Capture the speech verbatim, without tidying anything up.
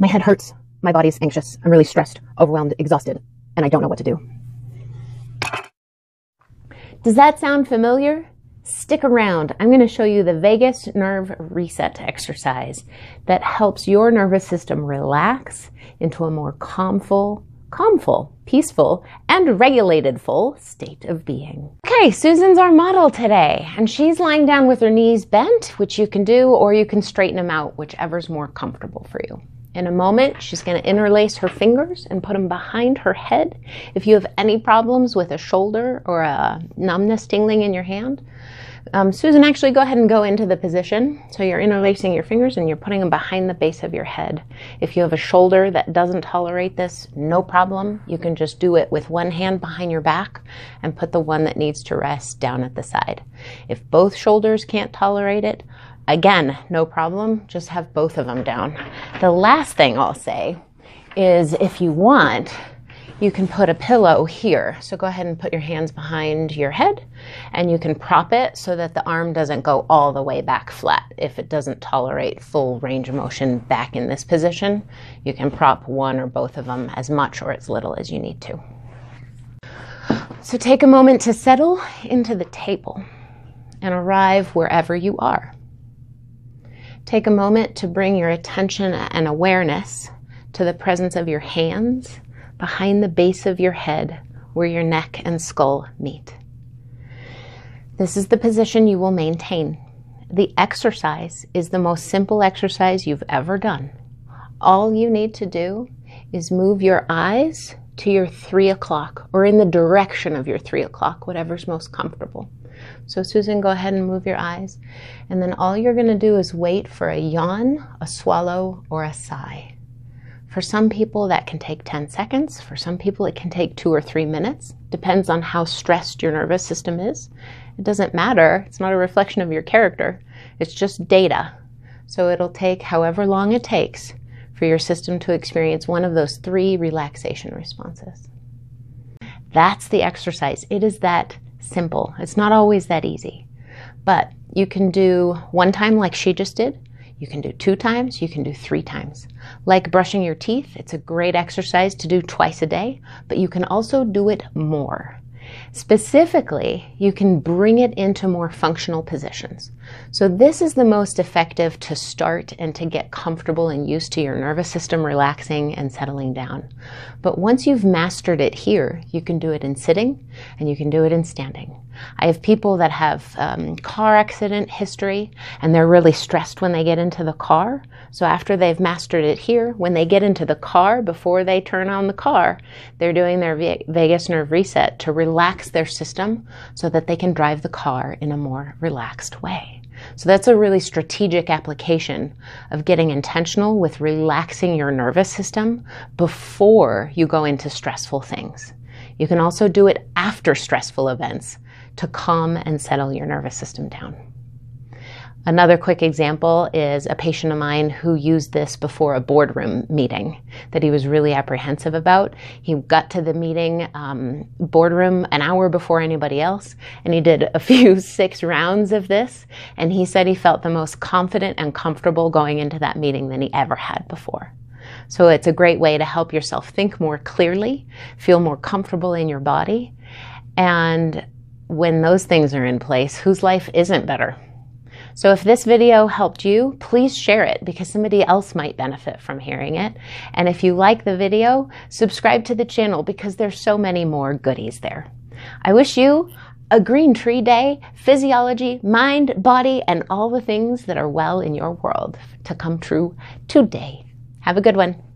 My head hurts, my body's anxious, I'm really stressed, overwhelmed, exhausted, and I don't know what to do. Does that sound familiar? Stick around. I'm going to show you the vagus nerve reset exercise that helps your nervous system relax into a more calmful, calmful, peaceful, and regulated-ful state of being. Okay, Susan's our model today, and she's lying down with her knees bent, which you can do, or you can straighten them out, whichever's more comfortable for you. In a moment, she's going to interlace her fingers and put them behind her head. If you have any problems with a shoulder or a numbness tingling in your hand, um, Susan, actually go ahead and go into the position. So you're interlacing your fingers and you're putting them behind the base of your head. If you have a shoulder that doesn't tolerate this, no problem. You can just do it with one hand behind your back and put the one that needs to rest down at the side. If both shoulders can't tolerate it, again, no problem, just have both of them down. The last thing I'll say is if you want, you can put a pillow here. So go ahead and put your hands behind your head and you can prop it so that the arm doesn't go all the way back flat. If it doesn't tolerate full range of motion back in this position, you can prop one or both of them as much or as little as you need to. So take a moment to settle into the table and arrive wherever you are. Take a moment to bring your attention and awareness to the presence of your hands behind the base of your head where your neck and skull meet. This is the position you will maintain. The exercise is the most simple exercise you've ever done. All you need to do is move your eyes to your three o'clock or in the direction of your three o'clock, whatever's most comfortable. So Susan, go ahead and move your eyes. And then all you're going to do is wait for a yawn, a swallow, or a sigh. For some people that can take ten seconds. For some people it can take two or three minutes. Depends on how stressed your nervous system is. It doesn't matter. It's not a reflection of your character. It's just data. So it'll take however long it takes for your system to experience one of those three relaxation responses. That's the exercise. It is that simple. It's not always that easy, but you can do one time like she just did. You can do two times, you can do three times. Like brushing your teeth, it's a great exercise to do twice a day, but you can also do it more. Specifically, you can bring it into more functional positions. So this is the most effective to start and to get comfortable and used to your nervous system relaxing and settling down. But once you've mastered it here, you can do it in sitting and you can do it in standing. I have people that have um, car accident history and they're really stressed when they get into the car. So after they've mastered it here, when they get into the car, before they turn on the car, they're doing their vagus nerve reset to relax their system so that they can drive the car in a more relaxed way. So that's a really strategic application of getting intentional with relaxing your nervous system before you go into stressful things. You can also do it after stressful events to calm and settle your nervous system down. Another quick example is a patient of mine who used this before a boardroom meeting that he was really apprehensive about. He got to the meeting um, boardroom an hour before anybody else, and he did a few six rounds of this, and he said he felt the most confident and comfortable going into that meeting than he ever had before. So it's a great way to help yourself think more clearly, feel more comfortable in your body, and when those things are in place, whose life isn't better? So if this video helped you, please share it because somebody else might benefit from hearing it. And if you like the video, subscribe to the channel because there's so many more goodies there. I wish you a green tree day, physiology, mind, body, and all the things that are well in your world to come true today. Have a good one.